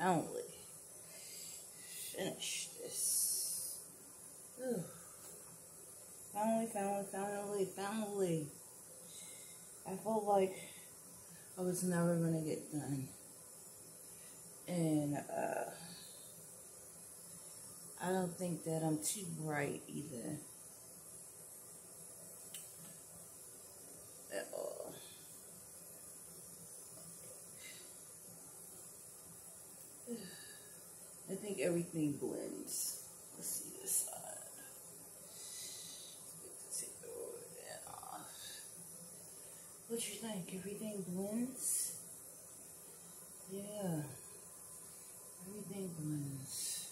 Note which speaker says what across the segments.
Speaker 1: finally finish this. Whew. Finally. I felt like I was never gonna get done. And I don't think that I'm too bright either. At all. I think everything blends. Let's see this side. Let's take the that off. What you think? Everything blends? Yeah. Everything blends.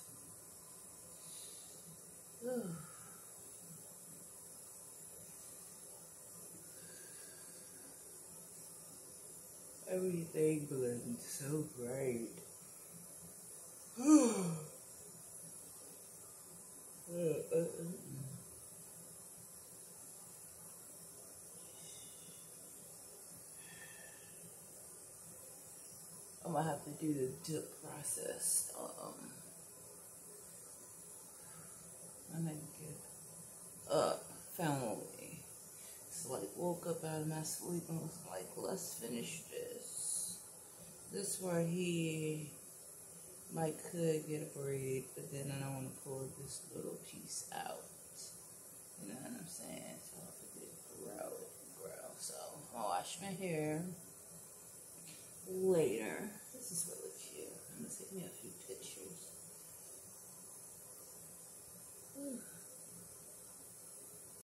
Speaker 1: Ooh. Everything blends so great. I'm gonna have to do the dip process. I'm gonna get up, finally. It's like woke up out of my sleep and was like, let's finish this. This right here might could get a braid, but then I don't want to pull this little piece out. You know what I'm saying? So I have to get grow. So I'll wash my hair later. This is really cute. I'm gonna take me a few pictures.